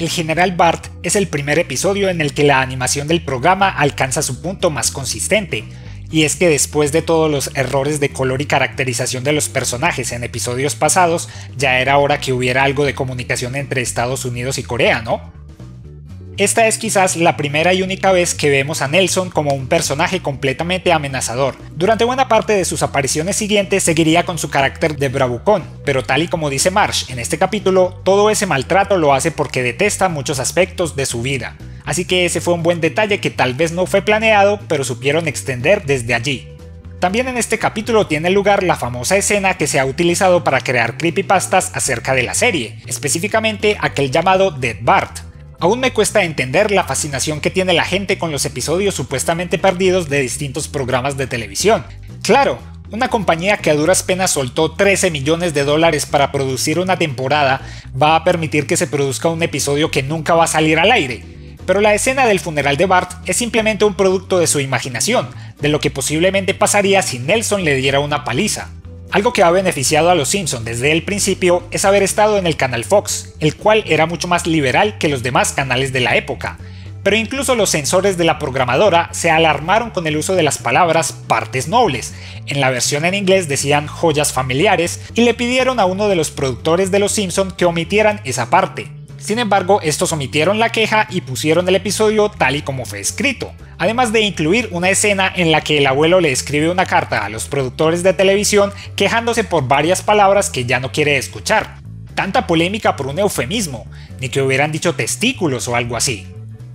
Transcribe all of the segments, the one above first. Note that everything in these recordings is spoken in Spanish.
El General Bart es el primer episodio en el que la animación del programa alcanza su punto más consistente, y es que después de todos los errores de color y caracterización de los personajes en episodios pasados, ya era hora que hubiera algo de comunicación entre Estados Unidos y Corea, ¿no? Esta es quizás la primera y única vez que vemos a Nelson como un personaje completamente amenazador. Durante buena parte de sus apariciones siguientes seguiría con su carácter de bravucón, pero tal y como dice Marge en este capítulo, todo ese maltrato lo hace porque detesta muchos aspectos de su vida. Así que ese fue un buen detalle que tal vez no fue planeado, pero supieron extender desde allí. También en este capítulo tiene lugar la famosa escena que se ha utilizado para crear creepypastas acerca de la serie, específicamente aquel llamado Dead Bart. Aún me cuesta entender la fascinación que tiene la gente con los episodios supuestamente perdidos de distintos programas de televisión. Claro, una compañía que a duras penas soltó $13 millones para producir una temporada va a permitir que se produzca un episodio que nunca va a salir al aire. Pero la escena del funeral de Bart es simplemente un producto de su imaginación, de lo que posiblemente pasaría si Nelson le diera una paliza. Algo que ha beneficiado a los Simpson desde el principio es haber estado en el canal Fox, el cual era mucho más liberal que los demás canales de la época. Pero incluso los censores de la programadora se alarmaron con el uso de las palabras partes nobles. En la versión en inglés decían joyas familiares y le pidieron a uno de los productores de los Simpson que omitieran esa parte. Sin embargo, estos omitieron la queja y pusieron el episodio tal y como fue escrito, además de incluir una escena en la que el abuelo le escribe una carta a los productores de televisión quejándose por varias palabras que ya no quiere escuchar. Tanta polémica por un eufemismo, ni que hubieran dicho testículos o algo así.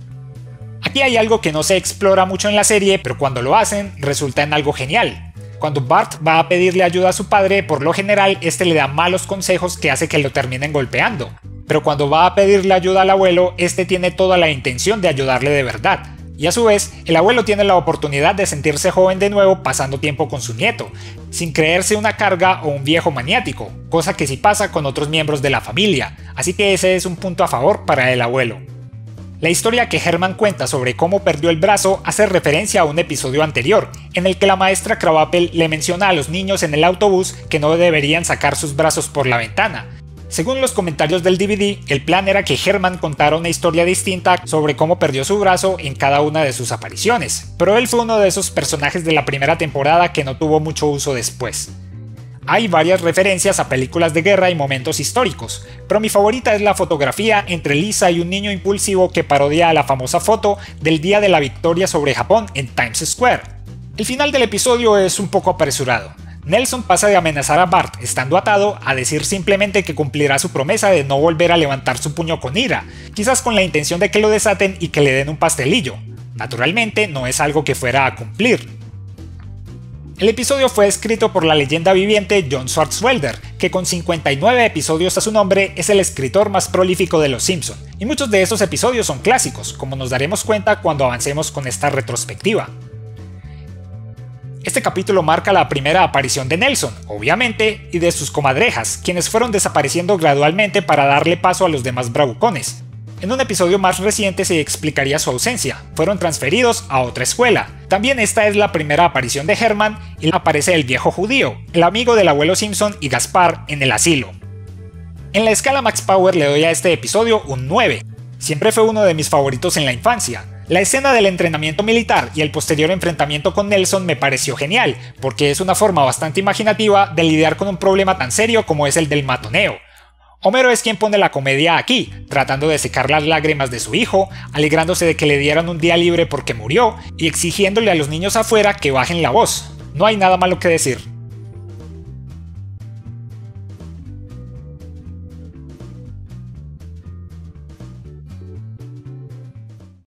Aquí hay algo que no se explora mucho en la serie, pero cuando lo hacen resulta en algo genial. Cuando Bart va a pedirle ayuda a su padre, por lo general este le da malos consejos que hace que lo terminen golpeando. Pero cuando va a pedirle ayuda al abuelo, este tiene toda la intención de ayudarle de verdad. Y a su vez, el abuelo tiene la oportunidad de sentirse joven de nuevo pasando tiempo con su nieto, sin creerse una carga o un viejo maniático, cosa que sí pasa con otros miembros de la familia, así que ese es un punto a favor para el abuelo. La historia que Herman cuenta sobre cómo perdió el brazo hace referencia a un episodio anterior, en el que la maestra Krabappel le menciona a los niños en el autobús que no deberían sacar sus brazos por la ventana. Según los comentarios del DVD, el plan era que Herman contara una historia distinta sobre cómo perdió su brazo en cada una de sus apariciones, pero él fue uno de esos personajes de la primera temporada que no tuvo mucho uso después. Hay varias referencias a películas de guerra y momentos históricos, pero mi favorita es la fotografía entre Lisa y un niño impulsivo que parodia a la famosa foto del día de la victoria sobre Japón en Times Square. El final del episodio es un poco apresurado. Nelson pasa de amenazar a Bart estando atado a decir simplemente que cumplirá su promesa de no volver a levantar su puño con ira, quizás con la intención de que lo desaten y que le den un pastelillo. Naturalmente no es algo que fuera a cumplir. El episodio fue escrito por la leyenda viviente John Swartzwelder, que con 59 episodios a su nombre es el escritor más prolífico de Los Simpson, y muchos de esos episodios son clásicos, como nos daremos cuenta cuando avancemos con esta retrospectiva. Este capítulo marca la primera aparición de Nelson, obviamente, y de sus comadrejas, quienes fueron desapareciendo gradualmente para darle paso a los demás bravucones. En un episodio más reciente se explicaría su ausencia, fueron transferidos a otra escuela. También esta es la primera aparición de Herman y aparece el viejo judío, el amigo del abuelo Simpson y Gaspar en el asilo. En la escala Max Power le doy a este episodio un 9. Siempre fue uno de mis favoritos en la infancia. La escena del entrenamiento militar y el posterior enfrentamiento con Nelson me pareció genial, porque es una forma bastante imaginativa de lidiar con un problema tan serio como es el del matoneo. Homero es quien pone la comedia aquí, tratando de secar las lágrimas de su hijo, alegrándose de que le dieran un día libre porque murió, y exigiéndole a los niños afuera que bajen la voz. No hay nada malo que decir.